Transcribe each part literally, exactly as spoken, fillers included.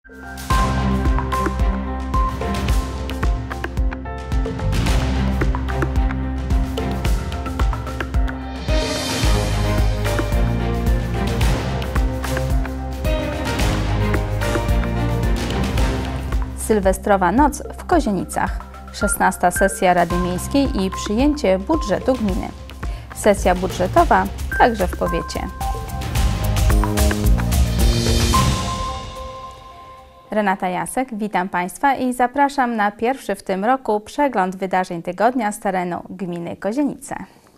Sylwestrowa noc w Kozienicach. szesnasta sesja Rady Miejskiej i przyjęcie budżetu gminy. Sesja budżetowa także w powiecie. Renata Jasek, witam Państwa i zapraszam na pierwszy w tym roku przegląd wydarzeń tygodnia z terenu gminy Kozienice.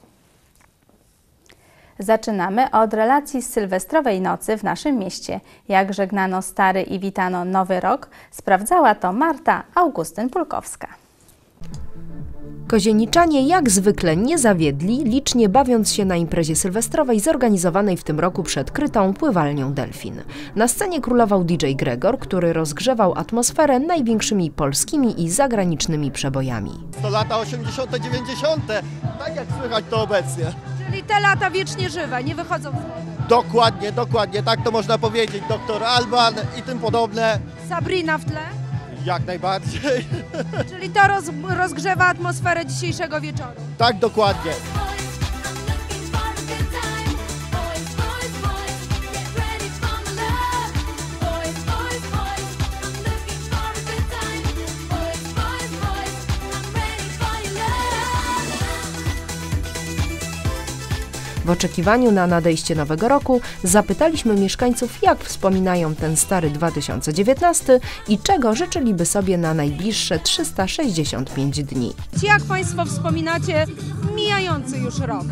Zaczynamy od relacji z sylwestrowej nocy w naszym mieście. Jak żegnano stary i witano nowy rok, sprawdzała to Marta Augustyn-Pulkowska. Kozieniczanie jak zwykle nie zawiedli, licznie bawiąc się na imprezie sylwestrowej zorganizowanej w tym roku przed krytą pływalnią Delfin. Na scenie królował D J Gregor, który rozgrzewał atmosferę największymi polskimi i zagranicznymi przebojami. To lata osiemdziesiąte, dziewięćdziesiąte, tak jak słychać to obecnie. Czyli te lata wiecznie żywe, nie wychodzą z wody. Dokładnie, dokładnie, tak to można powiedzieć. Doktor Alban i tym podobne. Sabrina w tle? Jak najbardziej. Czyli to roz, rozgrzewa atmosferę dzisiejszego wieczoru. Tak, dokładnie. W oczekiwaniu na nadejście nowego roku zapytaliśmy mieszkańców, jak wspominają ten stary dwa tysiące dziewiętnasty i czego życzyliby sobie na najbliższe trzysta sześćdziesiąt pięć dni. Jak Państwo wspominacie mijający już rok?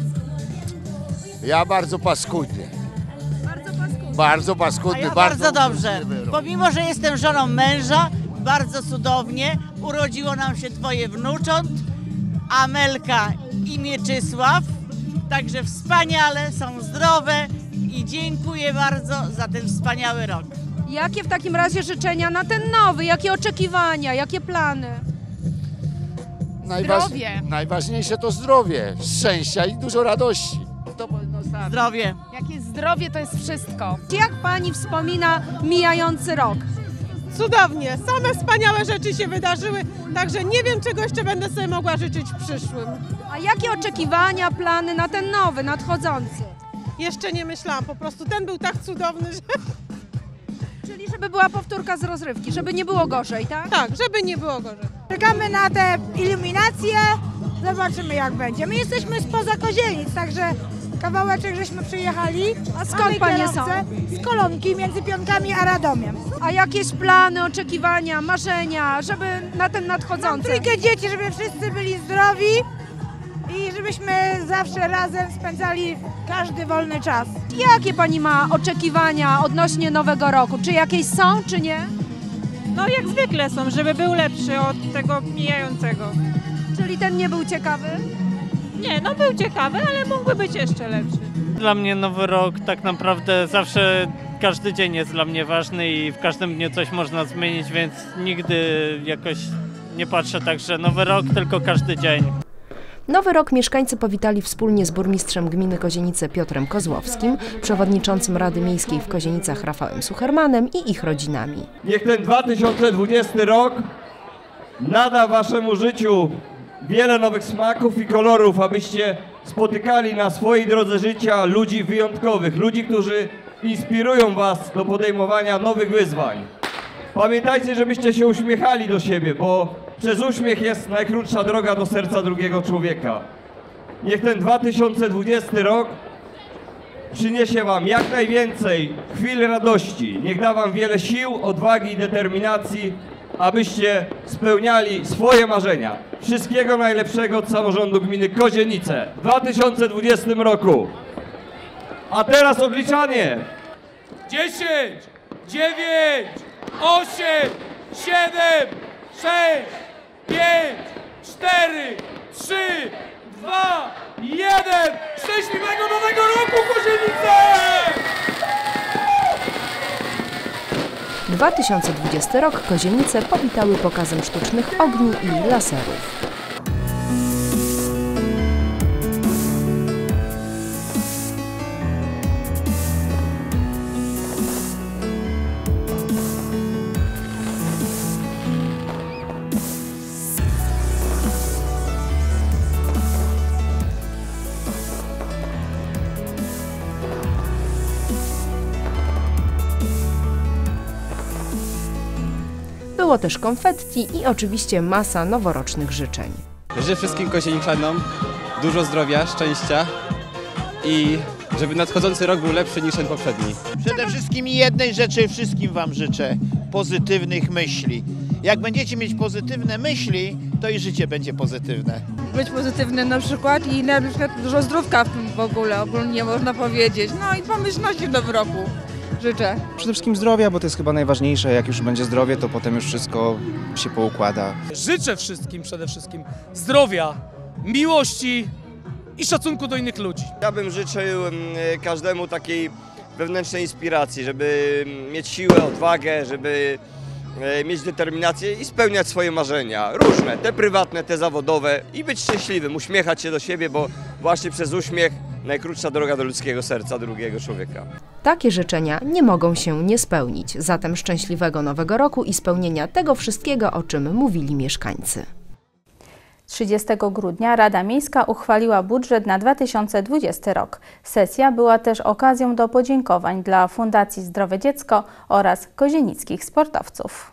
Ja bardzo paskudnie. Bardzo paskudnie. Bardzo paskudny. A ja bardzo, bardzo dobrze. Pomimo, że jestem żoną męża, bardzo cudownie. Urodziło nam się dwoje wnucząt, Amelka i Mieczysław. Także wspaniale, są zdrowe i dziękuję bardzo za ten wspaniały rok. Jakie w takim razie życzenia na ten nowy? Jakie oczekiwania? Jakie plany? Najważ... Zdrowie. Najważniejsze to zdrowie, szczęścia i dużo radości. To powinno stać. Zdrowie. Jakie zdrowie to jest wszystko. Jak Pani wspomina mijający rok? Cudownie, same wspaniałe rzeczy się wydarzyły, także nie wiem, czego jeszcze będę sobie mogła życzyć w przyszłym. A jakie oczekiwania, plany na ten nowy, nadchodzący? Jeszcze nie myślałam, po prostu ten był tak cudowny, że Czyli żeby była powtórka z rozrywki, żeby nie było gorzej, tak? tak, żeby nie było gorzej. Czekamy na te iluminacje, zobaczymy jak będzie. My jesteśmy spoza Kozienic, także kawałeczek żeśmy przyjechali. A skąd panie są? Z Kolonki, między Pionkami a Radomiem. A jakieś plany, oczekiwania, marzenia, żeby na ten nadchodzący? Trójkę dzieci, żeby wszyscy byli zdrowi i żebyśmy zawsze razem spędzali każdy wolny czas. Jakie pani ma oczekiwania odnośnie nowego roku? Czy jakieś są, czy nie? No jak zwykle są, żeby był lepszy od tego mijającego. Czyli ten nie był ciekawy? Nie, no był ciekawy, ale mógłby być jeszcze lepszy. Dla mnie nowy rok tak naprawdę zawsze, każdy dzień jest dla mnie ważny i w każdym dniu coś można zmienić, więc nigdy jakoś nie patrzę tak, że nowy rok, tylko każdy dzień. Nowy rok mieszkańcy powitali wspólnie z burmistrzem gminy Kozienice Piotrem Kozłowskim, przewodniczącym Rady Miejskiej w Kozienicach Rafałem Suchermanem i ich rodzinami. Niech ten dwa tysiące dwudziesty rok nada waszemu życiu wiele nowych smaków i kolorów, abyście spotykali na swojej drodze życia ludzi wyjątkowych, ludzi, którzy inspirują was do podejmowania nowych wyzwań. Pamiętajcie, żebyście się uśmiechali do siebie, bo przez uśmiech jest najkrótsza droga do serca drugiego człowieka. Niech ten dwa tysiące dwudziesty rok przyniesie wam jak najwięcej chwil radości. Niech da wam wiele sił, odwagi i determinacji, abyście spełniali swoje marzenia. Wszystkiego najlepszego od samorządu gminy Kozienice w dwa tysiące dwudziestym roku. A teraz odliczanie. dziesięć, dziewięć, osiem, siedem, sześć, pięć, cztery, trzy, dwa, jeden. Szczęśliwego nowego roku, Kozienice! dwa tysiące dwudziesty rok Kozienice powitały pokazem sztucznych ogni i laserów. Było też konfetti i oczywiście masa noworocznych życzeń. Życzę wszystkim kozieniczannom dużo zdrowia, szczęścia i żeby nadchodzący rok był lepszy niż ten poprzedni. Przede wszystkim jednej rzeczy wszystkim Wam życzę, pozytywnych myśli. Jak będziecie mieć pozytywne myśli, to i życie będzie pozytywne. Być pozytywny na przykład i na przykład dużo zdrówka w tym w ogóle, ogólnie można powiedzieć. No i pomyślności w nowym roku życzę. Przede wszystkim zdrowia, bo to jest chyba najważniejsze. Jak już będzie zdrowie, to potem już wszystko się poukłada. Życzę wszystkim przede wszystkim zdrowia, miłości i szacunku do innych ludzi. Ja bym życzył każdemu takiej wewnętrznej inspiracji, żeby mieć siłę, odwagę, żeby mieć determinację i spełniać swoje marzenia. Różne, te prywatne, te zawodowe i być szczęśliwym, uśmiechać się do siebie, bo właśnie przez uśmiech najkrótsza droga do ludzkiego serca drugiego człowieka. Takie życzenia nie mogą się nie spełnić, zatem szczęśliwego nowego roku i spełnienia tego wszystkiego, o czym mówili mieszkańcy. trzydziestego grudnia Rada Miejska uchwaliła budżet na dwa tysiące dwudziesty rok. Sesja była też okazją do podziękowań dla Fundacji Zdrowe Dziecko oraz kozienickich sportowców.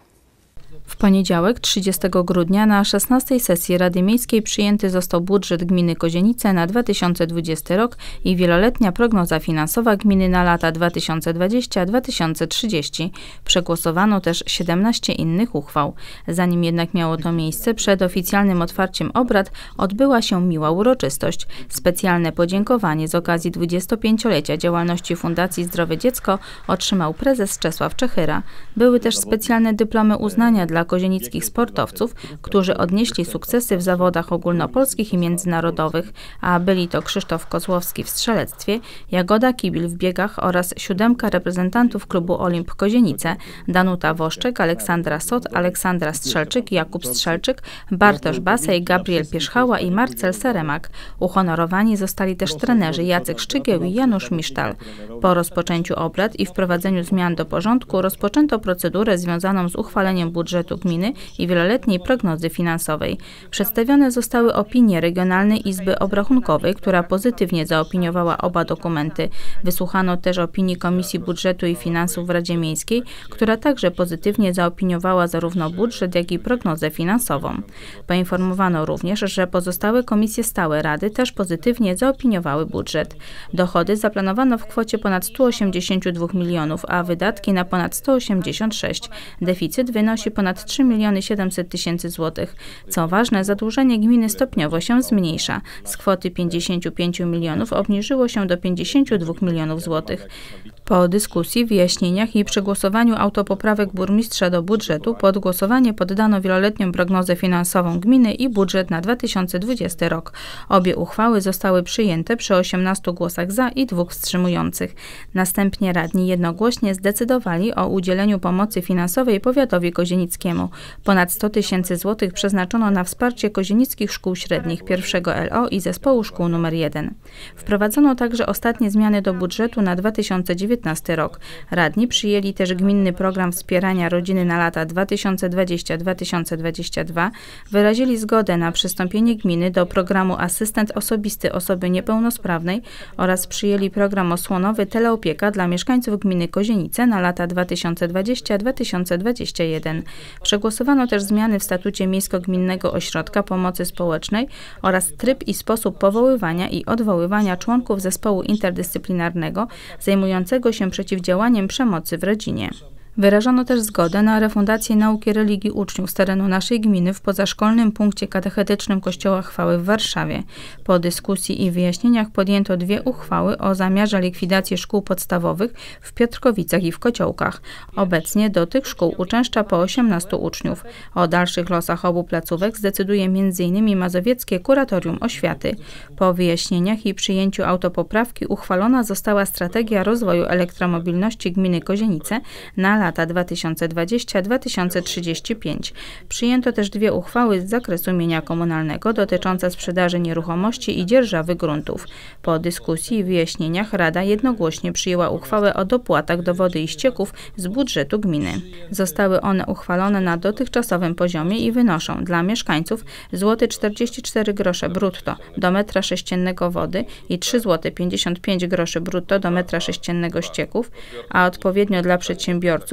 W poniedziałek, trzydziestego grudnia, na szesnastej sesji Rady Miejskiej przyjęty został budżet gminy Kozienice na dwa tysiące dwudziesty rok i wieloletnia prognoza finansowa gminy na lata dwa tysiące dwudziesty do dwa tysiące trzydziestego. Przegłosowano też siedemnaście innych uchwał. Zanim jednak miało to miejsce, przed oficjalnym otwarciem obrad odbyła się miła uroczystość. Specjalne podziękowanie z okazji dwudziestopięciolecia działalności Fundacji Zdrowe Dziecko otrzymał prezes Czesław Czechyra. Były też specjalne dyplomy uznania dla dla kozienickich sportowców, którzy odnieśli sukcesy w zawodach ogólnopolskich i międzynarodowych, a byli to Krzysztof Kozłowski w strzelectwie, Jagoda Kibil w biegach oraz siódemka reprezentantów klubu Olimp Kozienice, Danuta Woszczek, Aleksandra Sot, Aleksandra Strzelczyk, Jakub Strzelczyk, Bartosz Basej, Gabriel Pierzchała i Marcel Seremak. Uhonorowani zostali też trenerzy Jacek Szczygieł i Janusz Misztal. Po rozpoczęciu obrad i wprowadzeniu zmian do porządku rozpoczęto procedurę związaną z uchwaleniem budżetu gminy i wieloletniej prognozy finansowej. Przedstawione zostały opinie Regionalnej Izby Obrachunkowej, która pozytywnie zaopiniowała oba dokumenty. Wysłuchano też opinii Komisji Budżetu i Finansów w Radzie Miejskiej, która także pozytywnie zaopiniowała zarówno budżet, jak i prognozę finansową. Poinformowano również, że pozostałe komisje stałe Rady też pozytywnie zaopiniowały budżet. Dochody zaplanowano w kwocie ponad stu osiemdziesięciu dwóch milionów, a wydatki na ponad sto osiemdziesiąt sześć. Deficyt wynosi ponad trzy miliony siedemset tysięcy złotych. Co ważne, zadłużenie gminy stopniowo się zmniejsza. Z kwoty pięćdziesięciu pięciu milionów obniżyło się do pięćdziesięciu dwóch milionów złotych. Po dyskusji, wyjaśnieniach i przegłosowaniu autopoprawek burmistrza do budżetu pod głosowanie poddano wieloletnią prognozę finansową gminy i budżet na dwa tysiące dwudziesty rok. Obie uchwały zostały przyjęte przy osiemnastu głosach za i dwóch wstrzymujących. Następnie radni jednogłośnie zdecydowali o udzieleniu pomocy finansowej powiatowi kozienickiemu. Ponad sto tysięcy złotych przeznaczono na wsparcie kozienickich szkół średnich pierwszego L O i zespołu szkół numer jeden. Wprowadzono także ostatnie zmiany do budżetu na dwa tysiące dziewiętnasty rok. Radni przyjęli też gminny program wspierania rodziny na lata dwa tysiące dwudziesty do dwa tysiące dwudziestego drugiego, wyrazili zgodę na przystąpienie gminy do programu Asystent Osobisty Osoby Niepełnosprawnej oraz przyjęli program osłonowy Teleopieka dla mieszkańców gminy Kozienice na lata dwa tysiące dwudziesty do dwa tysiące dwudziestego pierwszego. Przegłosowano też zmiany w statucie Miejsko-Gminnego Ośrodka Pomocy Społecznej oraz tryb i sposób powoływania i odwoływania członków zespołu interdyscyplinarnego zajmującego się przeciwdziałaniem przemocy w rodzinie. Wyrażono też zgodę na refundację nauki religii uczniów z terenu naszej gminy w pozaszkolnym punkcie katechetycznym Kościoła Chwały w Warszawie. Po dyskusji i wyjaśnieniach podjęto dwie uchwały o zamiarze likwidacji szkół podstawowych w Piotrkowicach i w Kociołkach. Obecnie do tych szkół uczęszcza po osiemnastu uczniów. O dalszych losach obu placówek zdecyduje między innymi Mazowieckie Kuratorium Oświaty. Po wyjaśnieniach i przyjęciu autopoprawki uchwalona została strategia rozwoju elektromobilności gminy Kozienice na lata dwa tysiące dwudziesty do dwa tysiące trzydziestego piątego. Przyjęto też dwie uchwały z zakresu mienia komunalnego dotyczące sprzedaży nieruchomości i dzierżawy gruntów. Po dyskusji i wyjaśnieniach Rada jednogłośnie przyjęła uchwałę o dopłatach do wody i ścieków z budżetu gminy. Zostały one uchwalone na dotychczasowym poziomie i wynoszą dla mieszkańców złoty czterdzieści cztery grosze brutto do metra sześciennego wody i trzy złote pięćdziesiąt pięć groszy brutto do metra sześciennego ścieków, a odpowiednio dla przedsiębiorców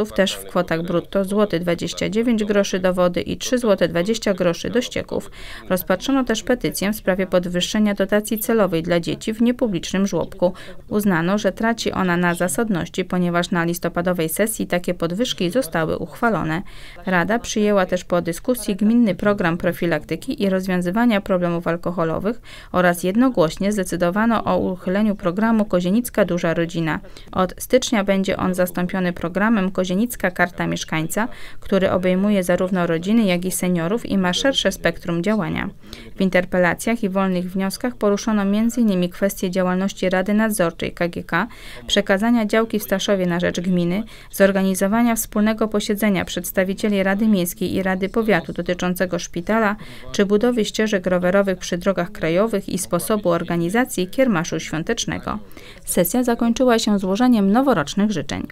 odbiorców, też w kwotach brutto złoty dwadzieścia dziewięć groszy do wody i trzy złote dwadzieścia groszy do ścieków. Rozpatrzono też petycję w sprawie podwyższenia dotacji celowej dla dzieci w niepublicznym żłobku. Uznano, że traci ona na zasadności, ponieważ na listopadowej sesji takie podwyżki zostały uchwalone. Rada przyjęła też po dyskusji gminny program profilaktyki i rozwiązywania problemów alkoholowych oraz jednogłośnie zdecydowano o uchyleniu programu Kozienicka Duża Rodzina. Od stycznia będzie on zastąpiony programem Kozienicka Karta Mieszkańca, który obejmuje zarówno rodziny, jak i seniorów i ma szersze spektrum działania. W interpelacjach i wolnych wnioskach poruszono między innymi kwestie działalności Rady Nadzorczej K G K, przekazania działki w Staszowie na rzecz gminy, zorganizowania wspólnego posiedzenia przedstawicieli Rady Miejskiej i Rady Powiatu dotyczącego szpitala, czy budowy ścieżek rowerowych przy drogach krajowych i sposobu organizacji kiermaszu świątecznego. Sesja zakończyła się złożeniem noworocznych życzeń.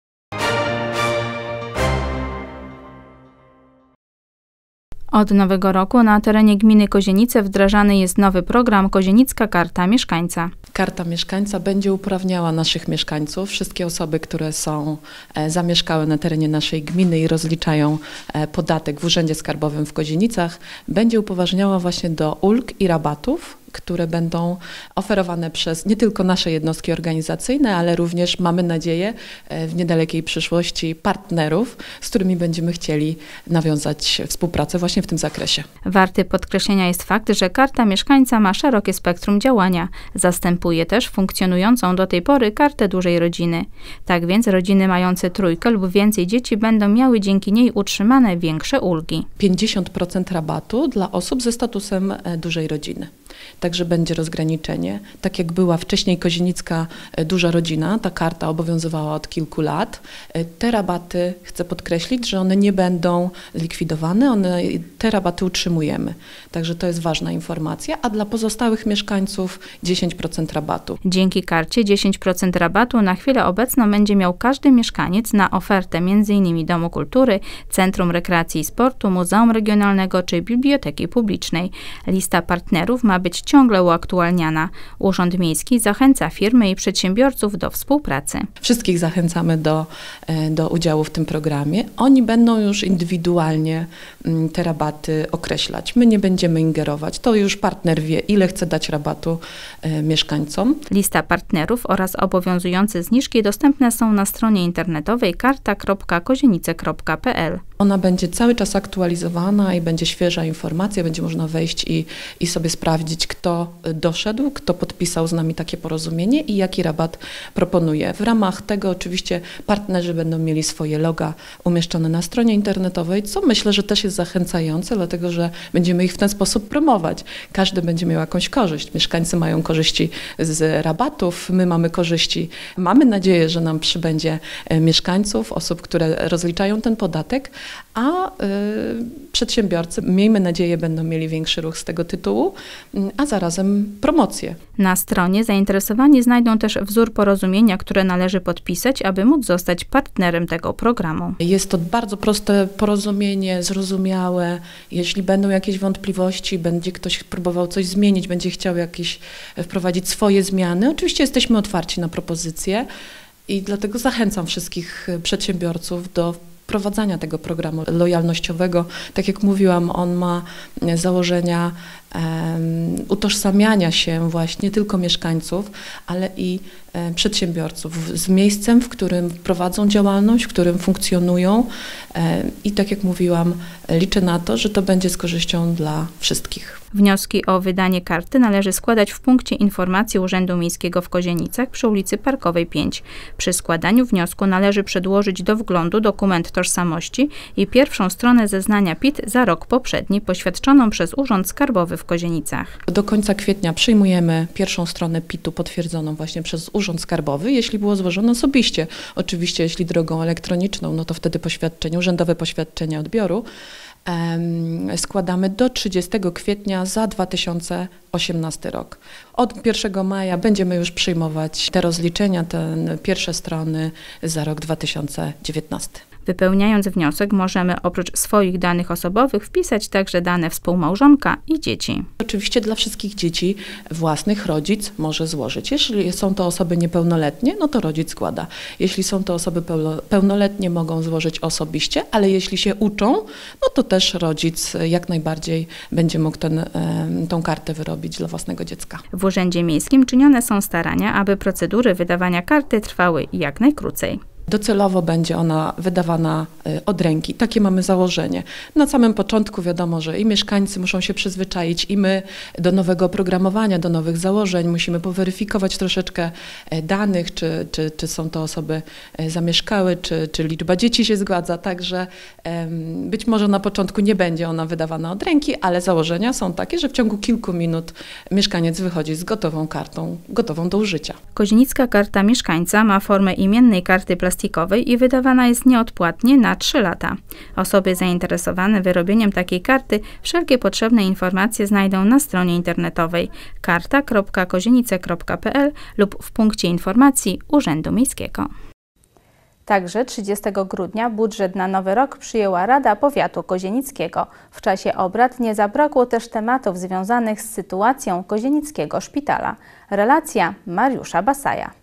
Od nowego roku na terenie gminy Kozienice wdrażany jest nowy program Kozienicka Karta Mieszkańca. Karta Mieszkańca będzie uprawniała naszych mieszkańców, wszystkie osoby, które są e, zamieszkałe na terenie naszej gminy i rozliczają e, podatek w Urzędzie Skarbowym w Kozienicach, będzie upoważniała właśnie do ulg i rabatów, które będą oferowane przez nie tylko nasze jednostki organizacyjne, ale również, mamy nadzieję, w niedalekiej przyszłości partnerów, z którymi będziemy chcieli nawiązać współpracę właśnie w tym zakresie. Warty podkreślenia jest fakt, że Karta Mieszkańca ma szerokie spektrum działania. Zastępuje też funkcjonującą do tej pory Kartę Dużej Rodziny. Tak więc rodziny mające trójkę lub więcej dzieci będą miały dzięki niej utrzymane większe ulgi. pięćdziesiąt procent rabatu dla osób ze statusem dużej rodziny. Także będzie rozgraniczenie. Tak jak była wcześniej Kozienicka Duża Rodzina, ta karta obowiązywała od kilku lat. Te rabaty, chcę podkreślić, że one nie będą likwidowane, one, te rabaty utrzymujemy. Także to jest ważna informacja, a dla pozostałych mieszkańców dziesięć procent rabatu. Dzięki karcie dziesięć procent rabatu na chwilę obecną będzie miał każdy mieszkaniec na ofertę między innymi Domu Kultury, Centrum Rekreacji i Sportu, Muzeum Regionalnego czy Biblioteki Publicznej. Lista partnerów ma być ciągle uaktualniana. Urząd Miejski zachęca firmy i przedsiębiorców do współpracy. Wszystkich zachęcamy do, do udziału w tym programie. Oni będą już indywidualnie te rabaty określać. My nie będziemy ingerować. To już partner wie, ile chce dać rabatu mieszkańcom. Lista partnerów oraz obowiązujące zniżki dostępne są na stronie internetowej karta kropka kozienice kropka p l. Ona będzie cały czas aktualizowana i będzie świeża informacja, będzie można wejść i, i sobie sprawdzić, kto doszedł, kto podpisał z nami takie porozumienie i jaki rabat proponuje. W ramach tego oczywiście partnerzy będą mieli swoje loga umieszczone na stronie internetowej, co myślę, że też jest zachęcające, dlatego że będziemy ich w ten sposób promować. Każdy będzie miał jakąś korzyść. Mieszkańcy mają korzyści z rabatów, my mamy korzyści. Mamy nadzieję, że nam przybędzie mieszkańców, osób, które rozliczają ten podatek, a y, przedsiębiorcy, miejmy nadzieję, będą mieli większy ruch z tego tytułu, a zarazem promocję. Na stronie zainteresowani znajdą też wzór porozumienia, które należy podpisać, aby móc zostać partnerem tego programu. Jest to bardzo proste porozumienie, zrozumiałe. Jeśli będą jakieś wątpliwości, będzie ktoś próbował coś zmienić, będzie chciał jakieś wprowadzić swoje zmiany, oczywiście jesteśmy otwarci na propozycje i dlatego zachęcam wszystkich przedsiębiorców do wprowadzania tego programu lojalnościowego. Tak jak mówiłam, on ma założenia um, utożsamiania się właśnie nie tylko mieszkańców, ale i um, przedsiębiorców z miejscem, w którym prowadzą działalność, w którym funkcjonują um, i tak jak mówiłam, liczę na to, że to będzie z korzyścią dla wszystkich. Wnioski o wydanie karty należy składać w punkcie informacji Urzędu Miejskiego w Kozienicach przy ulicy Parkowej pięć. Przy składaniu wniosku należy przedłożyć do wglądu dokument tożsamości i pierwszą stronę zeznania P I T za rok poprzedni, poświadczoną przez Urząd Skarbowy w Kozienicach. Do końca kwietnia przyjmujemy pierwszą stronę P I T-u potwierdzoną właśnie przez Urząd Skarbowy, jeśli było złożone osobiście. Oczywiście, jeśli drogą elektroniczną, no to wtedy poświadczenie, urzędowe poświadczenie odbioru składamy do trzydziestego kwietnia za dwa tysiące osiemnasty rok. Od pierwszego maja będziemy już przyjmować te rozliczenia, te pierwsze strony za rok dwa tysiące dziewiętnasty. Wypełniając wniosek możemy oprócz swoich danych osobowych wpisać także dane współmałżonka i dzieci. Oczywiście dla wszystkich dzieci własnych rodzic może złożyć. Jeśli są to osoby niepełnoletnie, no to rodzic składa. Jeśli są to osoby pełnoletnie, mogą złożyć osobiście, ale jeśli się uczą, no to też rodzic jak najbardziej będzie mógł ten, tą kartę wyrobić dla własnego dziecka. W Urzędzie Miejskim czynione są starania, aby procedury wydawania karty trwały jak najkrócej. Docelowo będzie ona wydawana od ręki. Takie mamy założenie. Na samym początku wiadomo, że i mieszkańcy muszą się przyzwyczaić, i my do nowego oprogramowania, do nowych założeń. Musimy poweryfikować troszeczkę danych, czy, czy, czy są to osoby zamieszkałe, czy, czy liczba dzieci się zgadza. Także być może na początku nie będzie ona wydawana od ręki, ale założenia są takie, że w ciągu kilku minut mieszkaniec wychodzi z gotową kartą, gotową do użycia. Kozienicka Karta Mieszkańca ma formę imiennej karty plastikowej i wydawana jest nieodpłatnie na trzy lata. Osoby zainteresowane wyrobieniem takiej karty wszelkie potrzebne informacje znajdą na stronie internetowej karta kropka kozienice kropka p l lub w punkcie informacji Urzędu Miejskiego. Także trzydziestego grudnia budżet na nowy rok przyjęła Rada Powiatu Kozienickiego. W czasie obrad nie zabrakło też tematów związanych z sytuacją Kozienickiego Szpitala. Relacja Mariusza Basaja.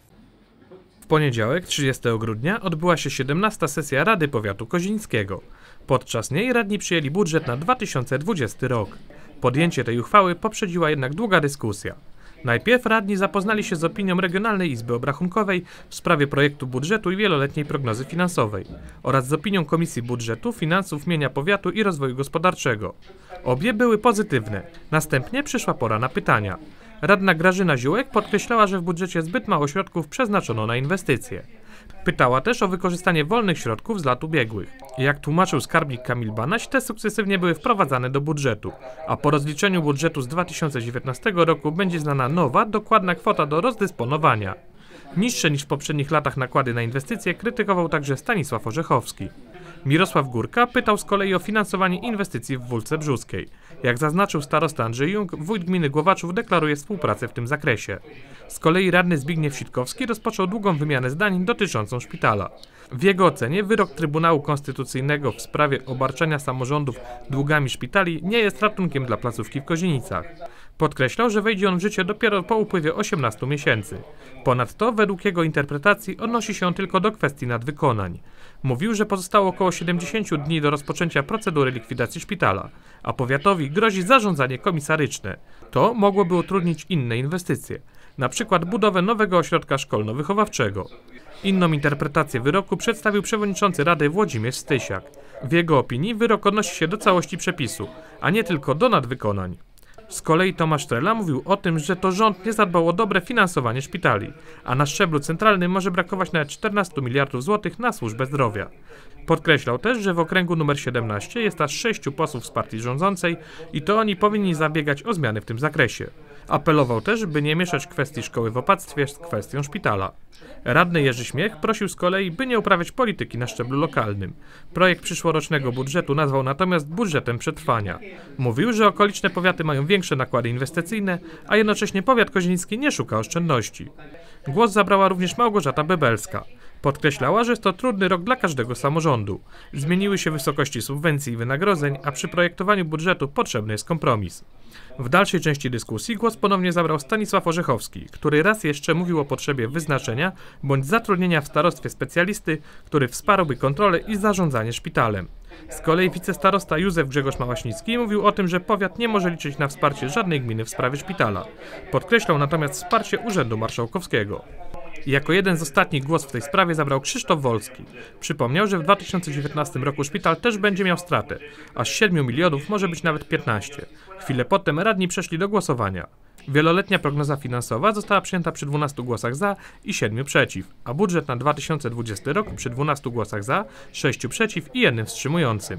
W poniedziałek, trzydziestego grudnia, odbyła się siedemnasta sesja Rady Powiatu Kozienickiego. Podczas niej radni przyjęli budżet na dwa tysiące dwudziesty rok. Podjęcie tej uchwały poprzedziła jednak długa dyskusja. Najpierw radni zapoznali się z opinią Regionalnej Izby Obrachunkowej w sprawie projektu budżetu i wieloletniej prognozy finansowej oraz z opinią Komisji Budżetu, Finansów, Mienia Powiatu i Rozwoju Gospodarczego. Obie były pozytywne. Następnie przyszła pora na pytania. Radna Grażyna Ziółek podkreślała, że w budżecie zbyt mało środków przeznaczono na inwestycje. Pytała też o wykorzystanie wolnych środków z lat ubiegłych. Jak tłumaczył skarbnik Kamil Banaś, te sukcesywnie były wprowadzane do budżetu, a po rozliczeniu budżetu z dwa tysiące dziewiętnastego roku będzie znana nowa, dokładna kwota do rozdysponowania. Niższe niż w poprzednich latach nakłady na inwestycje krytykował także Stanisław Orzechowski. Mirosław Górka pytał z kolei o finansowanie inwestycji w Wólce Brzuskiej. Jak zaznaczył starosta Andrzej Jung, wójt gminy Głowaczów deklaruje współpracę w tym zakresie. Z kolei radny Zbigniew Sitkowski rozpoczął długą wymianę zdań dotyczącą szpitala. W jego ocenie wyrok Trybunału Konstytucyjnego w sprawie obarczania samorządów długami szpitali nie jest ratunkiem dla placówki w Kozienicach. Podkreślał, że wejdzie on w życie dopiero po upływie osiemnastu miesięcy. Ponadto, według jego interpretacji, odnosi się on tylko do kwestii nadwykonań. Mówił, że pozostało około siedemdziesięciu dni do rozpoczęcia procedury likwidacji szpitala, a powiatowi grozi zarządzanie komisaryczne. To mogłoby utrudnić inne inwestycje, na przykład budowę nowego ośrodka szkolno-wychowawczego. Inną interpretację wyroku przedstawił przewodniczący Rady Włodzimierz Stysiak. W jego opinii wyrok odnosi się do całości przepisu, a nie tylko do nadwykonań. Z kolei Tomasz Trela mówił o tym, że to rząd nie zadbał o dobre finansowanie szpitali, a na szczeblu centralnym może brakować nawet czternastu miliardów złotych na służbę zdrowia. Podkreślał też, że w okręgu numer siedemnaście jest aż sześciu posłów z partii rządzącej i to oni powinni zabiegać o zmiany w tym zakresie. Apelował też, by nie mieszać kwestii szkoły w opactwie z kwestią szpitala. Radny Jerzy Śmiech prosił z kolei, by nie uprawiać polityki na szczeblu lokalnym. Projekt przyszłorocznego budżetu nazwał natomiast budżetem przetrwania. Mówił, że okoliczne powiaty mają większe nakłady inwestycyjne, a jednocześnie powiat kozienicki nie szuka oszczędności. Głos zabrała również Małgorzata Bebelska. Podkreślała, że jest to trudny rok dla każdego samorządu. Zmieniły się wysokości subwencji i wynagrodzeń, a przy projektowaniu budżetu potrzebny jest kompromis. W dalszej części dyskusji głos ponownie zabrał Stanisław Orzechowski, który raz jeszcze mówił o potrzebie wyznaczenia bądź zatrudnienia w starostwie specjalisty, który wsparłby kontrolę i zarządzanie szpitalem. Z kolei wicestarosta Józef Grzegorz Małaśnicki mówił o tym, że powiat nie może liczyć na wsparcie żadnej gminy w sprawie szpitala. Podkreślał natomiast wsparcie Urzędu Marszałkowskiego. Jako jeden z ostatnich głos w tej sprawie zabrał Krzysztof Wolski. Przypomniał, że w dwa tysiące dziewiętnastym roku szpital też będzie miał stratę, a z siedmiu milionów może być nawet piętnaście. Chwilę potem radni przeszli do głosowania. Wieloletnia prognoza finansowa została przyjęta przy dwunastu głosach za i siedmiu przeciw, a budżet na dwa tysiące dwudziesty rok przy dwunastu głosach za, sześciu przeciw i jednym wstrzymującym.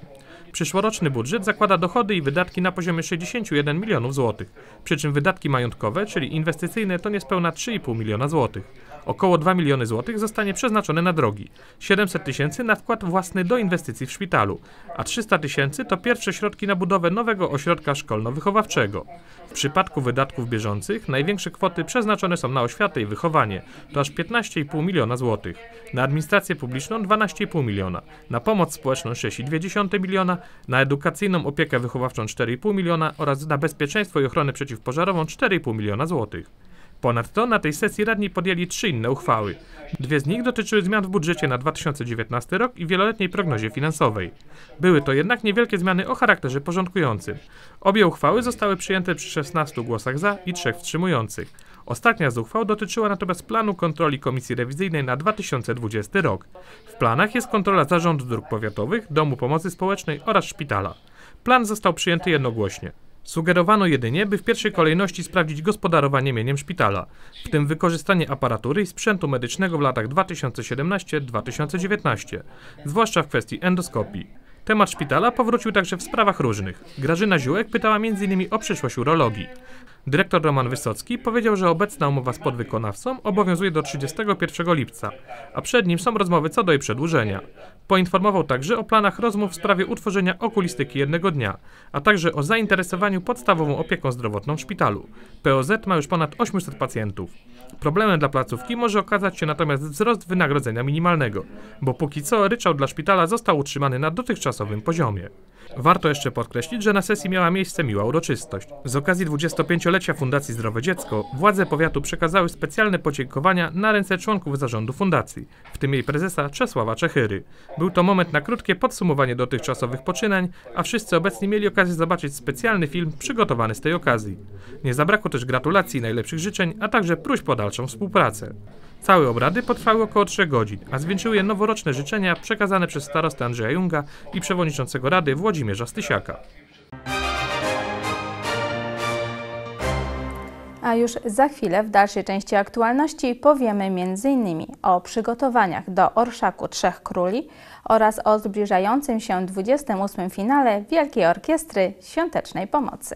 Przyszłoroczny budżet zakłada dochody i wydatki na poziomie sześćdziesiąt jeden milionów złotych, przy czym wydatki majątkowe, czyli inwestycyjne, to niespełna trzy i pół miliona złotych. Około dwa miliony złotych zostanie przeznaczone na drogi, siedemset tysięcy na wkład własny do inwestycji w szpitalu, a trzysta tysięcy to pierwsze środki na budowę nowego ośrodka szkolno-wychowawczego. W przypadku wydatków bieżących największe kwoty przeznaczone są na oświatę i wychowanie, to aż piętnaście i pół miliona złotych, na administrację publiczną dwanaście i pół miliona, na pomoc społeczną sześć i dwie dziesiąte miliona, na edukacyjną opiekę wychowawczą cztery i pół miliona oraz na bezpieczeństwo i ochronę przeciwpożarową cztery i pół miliona złotych. Ponadto na tej sesji radni podjęli trzy inne uchwały. Dwie z nich dotyczyły zmian w budżecie na dwa tysiące dziewiętnasty rok i wieloletniej prognozie finansowej. Były to jednak niewielkie zmiany o charakterze porządkującym. Obie uchwały zostały przyjęte przy szesnastu głosach za i trzech wstrzymujących. Ostatnia z uchwał dotyczyła natomiast planu kontroli Komisji Rewizyjnej na dwa tysiące dwudziesty rok. W planach jest kontrola Zarządu Dróg Powiatowych, Domu Pomocy Społecznej oraz szpitala. Plan został przyjęty jednogłośnie. Sugerowano jedynie, by w pierwszej kolejności sprawdzić gospodarowanie mieniem szpitala, w tym wykorzystanie aparatury i sprzętu medycznego w latach dwa tysiące siedemnastym do dwa tysiące dziewiętnastego, zwłaszcza w kwestii endoskopii. Temat szpitala powrócił także w sprawach różnych. Grażyna Ziółek pytała między innymi o przyszłość urologii. Dyrektor Roman Wysocki powiedział, że obecna umowa z podwykonawcą obowiązuje do trzydziestego pierwszego lipca, a przed nim są rozmowy co do jej przedłużenia. Poinformował także o planach rozmów w sprawie utworzenia okulistyki jednego dnia, a także o zainteresowaniu podstawową opieką zdrowotną w szpitalu. P O Z ma już ponad osiemset pacjentów. Problemem dla placówki może okazać się natomiast wzrost wynagrodzenia minimalnego, bo póki co ryczałt dla szpitala został utrzymany na dotychczasowym poziomie. Warto jeszcze podkreślić, że na sesji miała miejsce miła uroczystość. Z okazji dwudziestopięciolecia Fundacji Zdrowe Dziecko władze powiatu przekazały specjalne podziękowania na ręce członków zarządu fundacji, w tym jej prezesa Czesława Czechyry. Był to moment na krótkie podsumowanie dotychczasowych poczynań, a wszyscy obecni mieli okazję zobaczyć specjalny film przygotowany z tej okazji. Nie zabrakło też gratulacji i najlepszych życzeń, a także próśb o dalszą współpracę. Całe obrady potrwały około trzech godzin, a zwieńczyły je noworoczne życzenia przekazane przez starostę Andrzeja Junga i przewodniczącego Rady Włodzimierza Stysiaka. A już za chwilę w dalszej części aktualności powiemy między innymi o przygotowaniach do Orszaku Trzech Króli oraz o zbliżającym się dwudziestym ósmym finale Wielkiej Orkiestry Świątecznej Pomocy.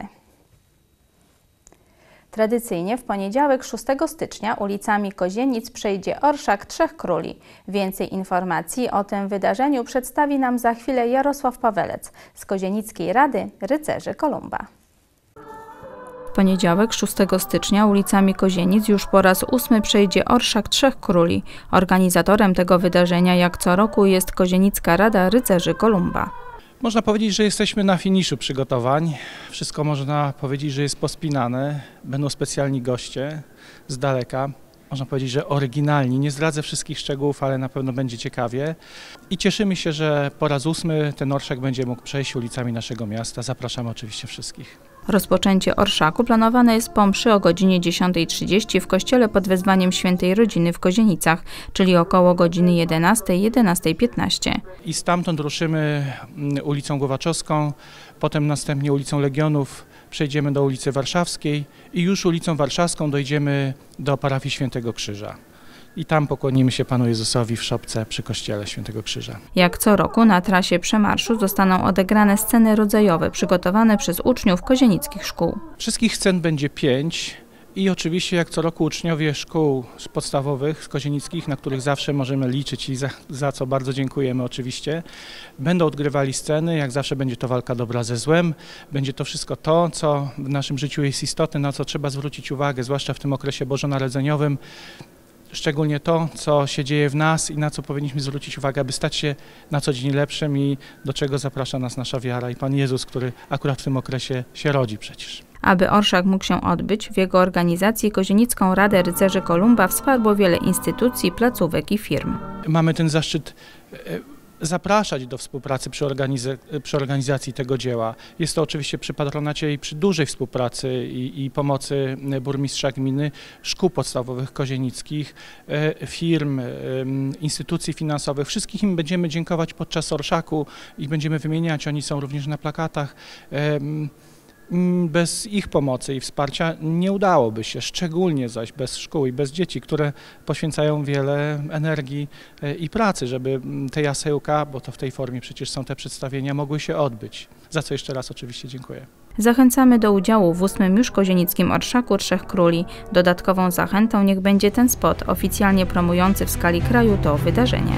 Tradycyjnie w poniedziałek szóstego stycznia ulicami Kozienic przejdzie Orszak Trzech Króli. Więcej informacji o tym wydarzeniu przedstawi nam za chwilę Jarosław Pawelec z Kozienickiej Rady Rycerzy Kolumba. W poniedziałek szóstego stycznia ulicami Kozienic już po raz ósmy przejdzie Orszak Trzech Króli. Organizatorem tego wydarzenia jak co roku jest Kozienicka Rada Rycerzy Kolumba. Można powiedzieć, że jesteśmy na finiszu przygotowań. Wszystko można powiedzieć, że jest pospinane. Będą specjalni goście z daleka. Można powiedzieć, że oryginalni. Nie zdradzę wszystkich szczegółów, ale na pewno będzie ciekawie. I cieszymy się, że po raz ósmy ten orszak będzie mógł przejść ulicami naszego miasta. Zapraszamy oczywiście wszystkich. Rozpoczęcie orszaku planowane jest po mszy o godzinie dziesiątej trzydzieści w kościele pod wezwaniem Świętej Rodziny w Kozienicach, czyli około godziny jedenastej, jedenastej piętnaście. I stamtąd ruszymy ulicą Głowaczowską, potem następnie ulicą Legionów, przejdziemy do ulicy Warszawskiej i już ulicą Warszawską dojdziemy do parafii Świętego Krzyża. I tam pokłonimy się Panu Jezusowi w szopce przy kościele Świętego Krzyża. Jak co roku na trasie przemarszu zostaną odegrane sceny rodzajowe przygotowane przez uczniów kozienickich szkół. Wszystkich scen będzie pięć i oczywiście jak co roku uczniowie szkół podstawowych, kozienickich, na których zawsze możemy liczyć i za, za co bardzo dziękujemy oczywiście, będą odgrywali sceny. Jak zawsze będzie to walka dobra ze złem. Będzie to wszystko to, co w naszym życiu jest istotne, na co trzeba zwrócić uwagę, zwłaszcza w tym okresie bożonarodzeniowym. Szczególnie to, co się dzieje w nas i na co powinniśmy zwrócić uwagę, aby stać się na co dzień lepszym i do czego zaprasza nas nasza wiara i Pan Jezus, który akurat w tym okresie się rodzi przecież. Aby orszak mógł się odbyć, w jego organizacji Kozienicką Radę Rycerzy Kolumba wsparło wiele instytucji, placówek i firm. Mamy ten zaszczyt zapraszać do współpracy przy, organiz- przy organizacji tego dzieła. Jest to oczywiście przy patronacie i przy dużej współpracy i, i pomocy burmistrza gminy, szkół podstawowych kozienickich, firm, instytucji finansowych. Wszystkich im będziemy dziękować podczas orszaku i będziemy wymieniać, oni są również na plakatach. Bez ich pomocy i wsparcia nie udałoby się, szczególnie zaś bez szkół i bez dzieci, które poświęcają wiele energii i pracy, żeby te jasełka, bo to w tej formie przecież są te przedstawienia, mogły się odbyć. Za co jeszcze raz oczywiście dziękuję. Zachęcamy do udziału w ósmym już kozienickim Orszaku Trzech Króli. Dodatkową zachętą niech będzie ten spot oficjalnie promujący w skali kraju to wydarzenie.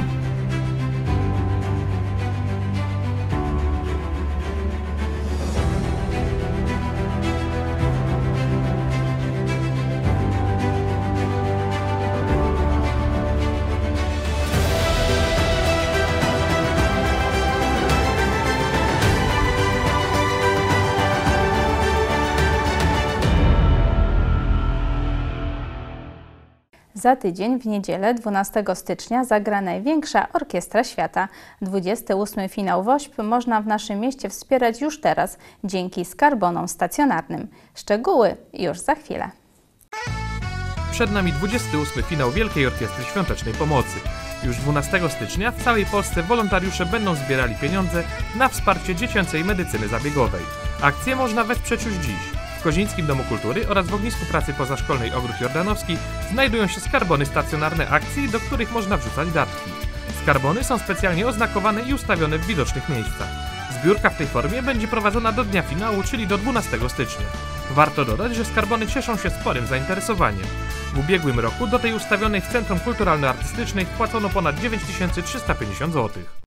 Za tydzień, w niedzielę, dwunastego stycznia, zagra największa orkiestra świata. dwudziesty ósmy finał WOŚP można w naszym mieście wspierać już teraz dzięki skarbonom stacjonarnym. Szczegóły już za chwilę. Przed nami dwudziesty ósmy finał Wielkiej Orkiestry Świątecznej Pomocy. Już dwunastego stycznia w całej Polsce wolontariusze będą zbierali pieniądze na wsparcie dziecięcej medycyny zabiegowej. Akcję można wesprzeć już dziś. W Kozińskim Domu Kultury oraz w ognisku pracy pozaszkolnej Ogród Jordanowski znajdują się skarbony stacjonarne akcji, do których można wrzucać datki. Skarbony są specjalnie oznakowane i ustawione w widocznych miejscach. Zbiórka w tej formie będzie prowadzona do dnia finału, czyli do dwunastego stycznia. Warto dodać, że skarbony cieszą się sporym zainteresowaniem. W ubiegłym roku do tej ustawionej w Centrum Kulturalno-Artystycznej wpłacono ponad dziewięć tysięcy trzysta pięćdziesiąt złotych.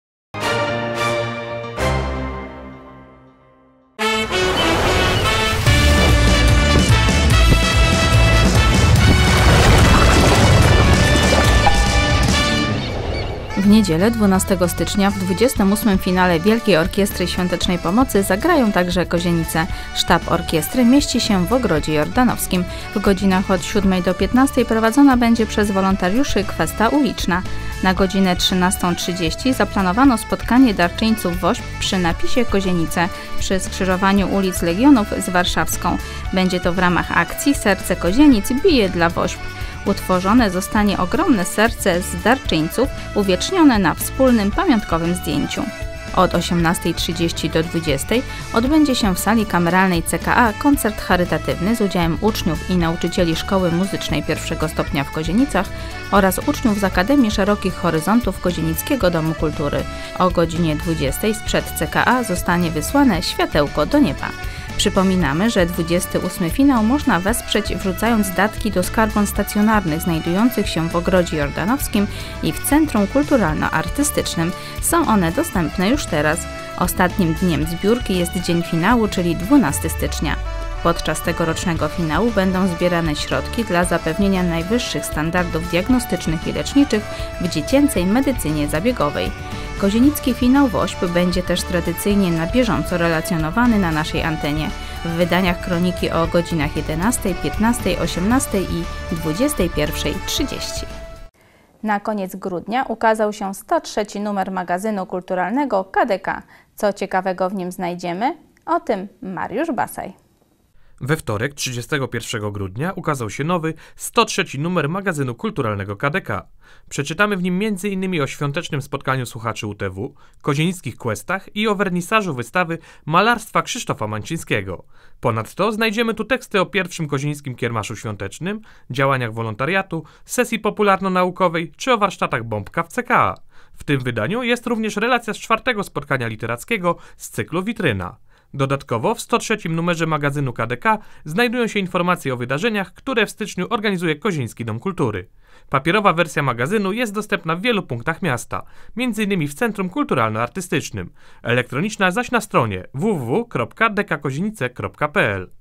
W niedzielę dwunastego stycznia w dwudziestym ósmym finale Wielkiej Orkiestry Świątecznej Pomocy zagrają także Kozienice. Sztab orkiestry mieści się w Ogrodzie Jordanowskim. W godzinach od siódmej do piętnastej prowadzona będzie przez wolontariuszy kwesta uliczna. Na godzinę trzynastą trzydzieści zaplanowano spotkanie darczyńców WOŚP przy napisie Kozienice przy skrzyżowaniu ulic Legionów z Warszawską. Będzie to w ramach akcji Serce Kozienic bije dla WOŚP. Utworzone zostanie ogromne serce z darczyńców uwiecznione na wspólnym pamiątkowym zdjęciu. Od osiemnastej trzydzieści do dwudziestej odbędzie się w sali kameralnej C K A koncert charytatywny z udziałem uczniów i nauczycieli Szkoły Muzycznej pierwszego stopnia w Kozienicach oraz uczniów z Akademii Szerokich Horyzontów Kozienickiego Domu Kultury. O godzinie dwudziestej sprzed C K A zostanie wysłane światełko do nieba. Przypominamy, że dwudziesty ósmy finał można wesprzeć wrzucając datki do skarbon stacjonarnych znajdujących się w Ogrodzie Jordanowskim i w Centrum Kulturalno-Artystycznym. Są one dostępne już teraz. Ostatnim dniem zbiórki jest dzień finału, czyli dwunastego stycznia. Podczas tegorocznego finału będą zbierane środki dla zapewnienia najwyższych standardów diagnostycznych i leczniczych w dziecięcej medycynie zabiegowej. Kozienicki finał WOŚP będzie też tradycyjnie na bieżąco relacjonowany na naszej antenie w wydaniach kroniki o godzinach jedenastej, piętnastej, osiemnastej i dwudziestej pierwszej trzydzieści. Na koniec grudnia ukazał się sto trzeci numer magazynu kulturalnego K D K. Co ciekawego w nim znajdziemy? O tym Mariusz Basaj. We wtorek, trzydziestego pierwszego grudnia, ukazał się nowy, sto trzeci numer magazynu kulturalnego K D K. Przeczytamy w nim między innymi o świątecznym spotkaniu słuchaczy U T W, kozienickich questach i o wernisażu wystawy malarstwa Krzysztofa Mancińskiego. Ponadto znajdziemy tu teksty o pierwszym kozienickim kiermaszu świątecznym, działaniach wolontariatu, sesji popularno-naukowej czy o warsztatach Bombka w C K A. W tym wydaniu jest również relacja z czwartego spotkania literackiego z cyklu Witryna. Dodatkowo w sto trzecim numerze magazynu K D K znajdują się informacje o wydarzeniach, które w styczniu organizuje Kozieński Dom Kultury. Papierowa wersja magazynu jest dostępna w wielu punktach miasta, między innymi w Centrum Kulturalno-Artystycznym, elektroniczna zaś na stronie w w w kropka d k kozienice kropka p l.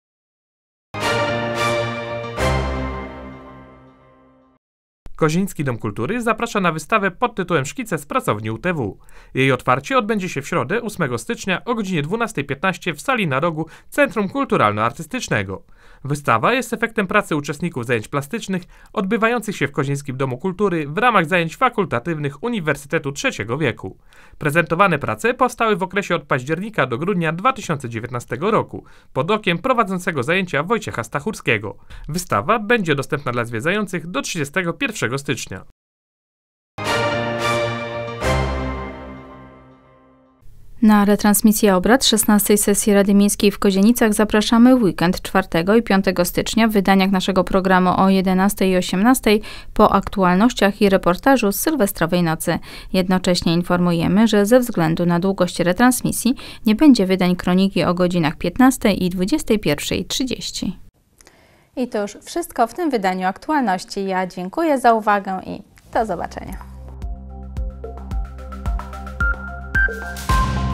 Kozieński Dom Kultury zaprasza na wystawę pod tytułem Szkice z pracowni U T W. Jej otwarcie odbędzie się w środę, ósmego stycznia o godzinie dwunastej piętnaście w sali na rogu Centrum Kulturalno-Artystycznego. Wystawa jest efektem pracy uczestników zajęć plastycznych odbywających się w Kozieńskim Domu Kultury w ramach zajęć fakultatywnych Uniwersytetu trzeciego wieku. Prezentowane prace powstały w okresie od października do grudnia dwa tysiące dziewiętnastego roku pod okiem prowadzącego zajęcia Wojciecha Stachurskiego. Wystawa będzie dostępna dla zwiedzających do trzydziestego pierwszego stycznia. Na retransmisję obrad szesnastej sesji Rady Miejskiej w Kozienicach zapraszamy w weekend czwartego i piątego stycznia w wydaniach naszego programu o jedenastej i osiemnastej po aktualnościach i reportażu z sylwestrowej nocy. Jednocześnie informujemy, że ze względu na długość retransmisji nie będzie wydań kroniki o godzinach piętnastej i dwudziestej pierwszej trzydzieści. I to już wszystko w tym wydaniu aktualności. Ja dziękuję za uwagę i do zobaczenia.